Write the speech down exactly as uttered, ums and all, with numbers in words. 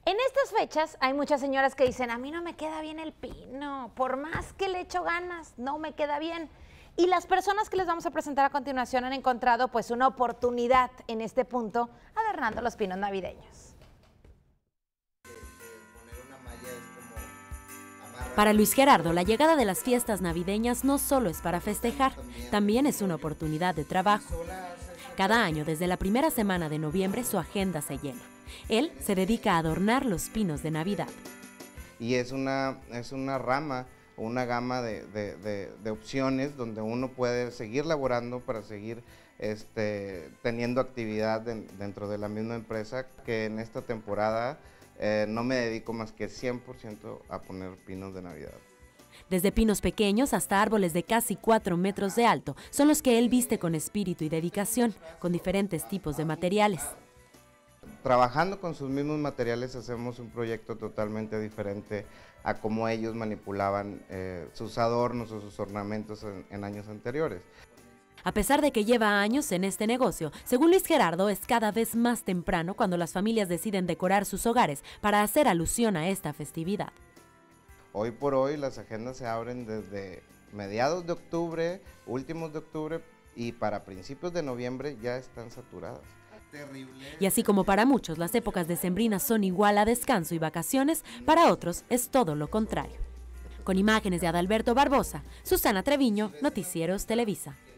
En estas fechas hay muchas señoras que dicen, a mí no me queda bien el pino, por más que le echo ganas, no me queda bien. Y las personas que les vamos a presentar a continuación han encontrado pues una oportunidad en este punto, adornando los pinos navideños. Para Luis Gerardo, la llegada de las fiestas navideñas no solo es para festejar, también es una oportunidad de trabajo. Cada año, desde la primera semana de noviembre, su agenda se llena. Él se dedica a adornar los pinos de Navidad. Y es una, es una rama, una gama de, de, de, de opciones donde uno puede seguir laborando para seguir este, teniendo actividad de, dentro de la misma empresa, que en esta temporada eh, no me dedico más que cien por ciento a poner pinos de Navidad. Desde pinos pequeños hasta árboles de casi cuatro metros de alto, son los que él viste con espíritu y dedicación, con diferentes tipos de materiales. Trabajando con sus mismos materiales hacemos un proyecto totalmente diferente a cómo ellos manipulaban eh, sus adornos o sus ornamentos en, en años anteriores. A pesar de que lleva años en este negocio, según Luis Gerardo, es cada vez más temprano cuando las familias deciden decorar sus hogares para hacer alusión a esta festividad. Hoy por hoy las agendas se abren desde mediados de octubre, últimos de octubre y para principios de noviembre ya están saturadas. Y así como para muchos las épocas decembrinas son igual a descanso y vacaciones, para otros es todo lo contrario. Con imágenes de Adalberto Barbosa, Susana Treviño, Noticieros Televisa.